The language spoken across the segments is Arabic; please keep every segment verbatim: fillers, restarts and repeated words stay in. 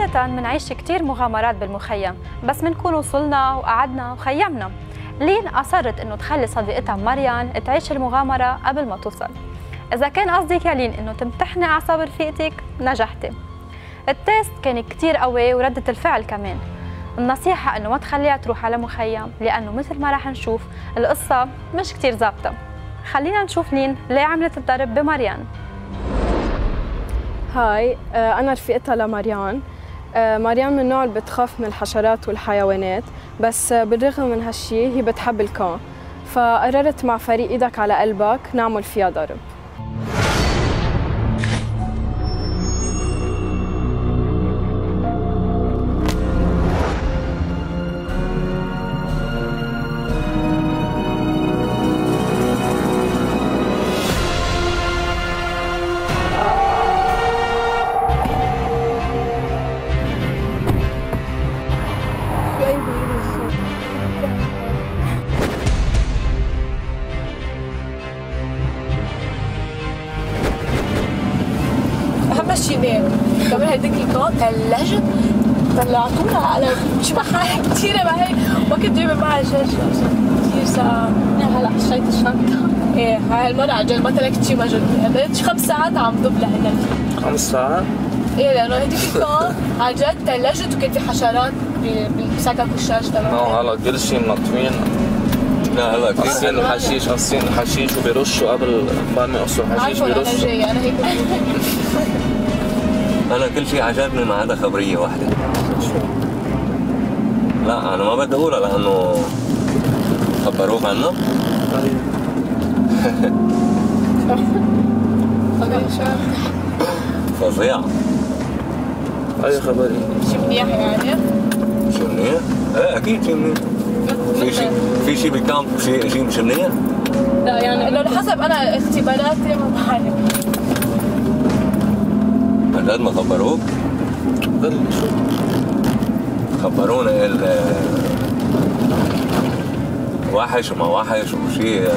عادة منعيش كتير مغامرات بالمخيم، بس منكون وصلنا وقعدنا وخيمنا. لين أصرت إنه تخلي صديقتها مريان تعيش المغامرة قبل ما توصل. إذا كان قصدك يا لين إنه تمتحني أعصاب رفيقتك، نجحتي. التيست كان كتير قوي وردة الفعل كمان. النصيحة إنه ما تخليها تروح على مخيم، لأنه مثل ما راح نشوف القصة مش كتير ظابطة. خلينا نشوف لين ليه عملت الضرب بمريان. هاي أنا رفيقتها لمريان. مريان من النوع اللي بتخاف من الحشرات والحيوانات، بس بالرغم من هالشي هي بتحب الكون، فقررت مع فريق إيدك على قلبك نعمل فيها ضرب. كمان هديك الكون ثلجت، طلعتونا على مش محايا كثيرة معي، ما كنت جايبة معي شاشة كثير ساعة. هلا حشيت الشنطة. ايه هاي المرة عن جد ما تركت شيء، ما جد شي خمس ساعات عم ضب لهنا. خمس ساعات؟ ايه لأنه هديك الكون عن جد ثلجت وكان في حشرات بسكك الشاش تبعها. اه هلا كل شيء منطفين. لا هلا قاصين الحشيش، قاصين الحشيش وبيرشوا قبل بعد ما يقصوا الحشيش بيرشوا. أنا جاي أنا هيك. أنا كل شيء عجبني ما عدا خبرية واحدة. لا أنا ما بدي أقولها لأنه خبروك عنه؟ فظيع. أي خبرية؟ شي منيح يعني؟ شي منيح؟ إيه أكيد شي منيح. في شي في شي بالكامب شي شي مش منيح؟ لا يعني إنه حسب أنا اختباراتي ما بعرف. هالقد ما خبروك؟ ضل شو؟ خبرونا ال وحش وما وحش وشيء.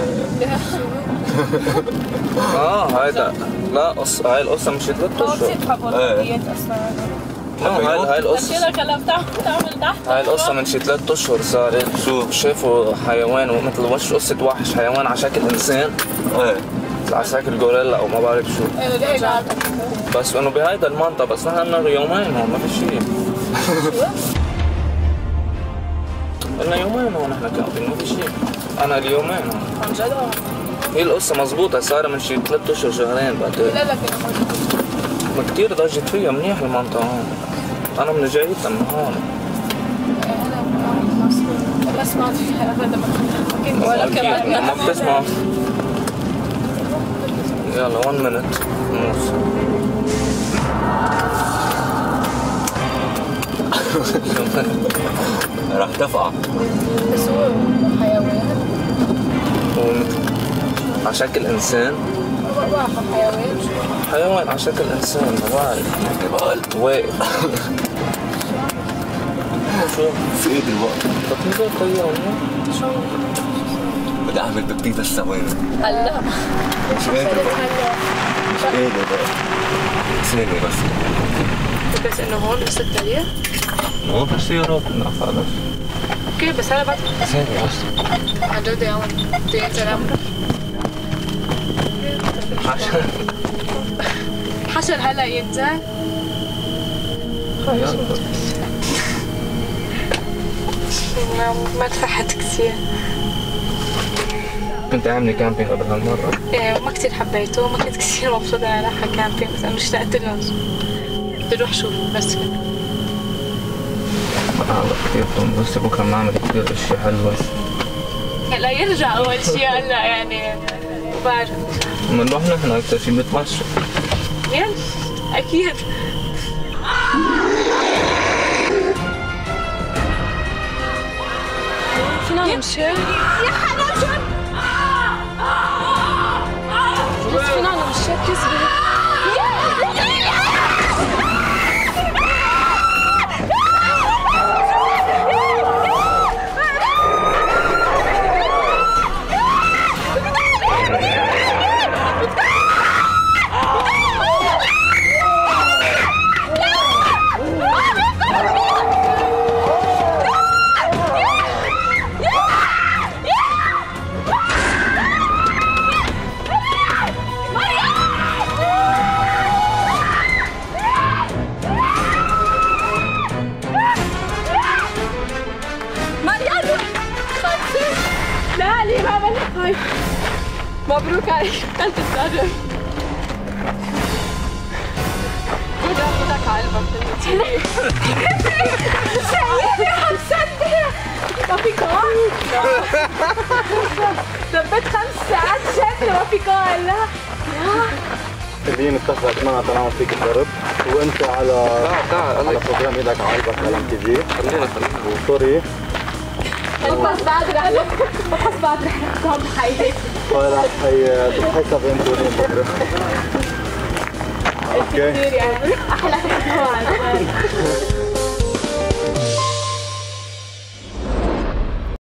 اه هيدا لا قصة، هاي القصة مش ثلاث اشهر. كثير بحب الحلويات اصلا. هاي هاي القصة هلا بتعمل تحت. هاي القصة من شي ثلاث اشهر صارت. شو شافوا حيوان مثل وش قصة وحش، حيوان على شكل انسان. ايه على شكل غوريلا او ما بعرف شو. ايه بس انه بهيدا المنطقة، بس نحن لنا يومين هون ما في شيء. لنا يومين هون نحن كامبين ما في شيء. انا اليومين هون. عن جد؟ هي القصة مضبوطة، صار من شي ثلاث اشهر شهرين بعتقد. لا لا ما كثير ضجت فيها، منيح المنطقة هون. أنا من جايتها من هون. أنا ما سمعت فيها أبدا، ما ولا كمان. ما بتسمع. يلا واحد minute نص. راح تفقع. بس هو حيوان. هو مثل على شكل إنسان. واقف حيوان. حيوان على شكل إنسان، ما بعرف. واقف. شو؟ في ايه دلوقتي؟ تطير طيارة. شو؟ بدي أعمل ببتيت الثواني. هلا. مش قادر مش قادر بقى. ثانية بس. بس إنه هون بس الطريق؟ هون في السيارات بنقف على اوكي بس هلا بعد ثانية بس. عن جد يا عم بده ينزل حشر. حشر هلا ينزل؟ ما ما تفحت كثير. كنت عاملة كامبينج قبل هالمرة؟ ايه وما كثير حبيته، ما كنت كثير مبسوطة اني رايحة كامبينج، بس انا اشتقت له. بدي اروح شوف بس كده. هلا كثير بس بكره بنعمل كثير اشياء حلوة. هلا يرجع اول شيء هلا يعني بعرف. بنروح نحن اكثر شيء بنتمشى. يلا اكيد. فينا نمشي؟ يا حنان بس فينا نمشي كذبة. Ah! هاي كلت السادة جودا ايدك على قلبك شايفني عم صدق ما في كون ثبت خمس ساعات شكله ما في كون لا اللي اتفقت معنا تناول فيك الضرب وانت على على بروجرام ايدك على قلبك على ام تي في خلينا خلينا وسوري بس بعد رح بس بعد رح نحكم بحياتي رح تتحسب انتونين بكره اوكي كثير يعني احلى حكومه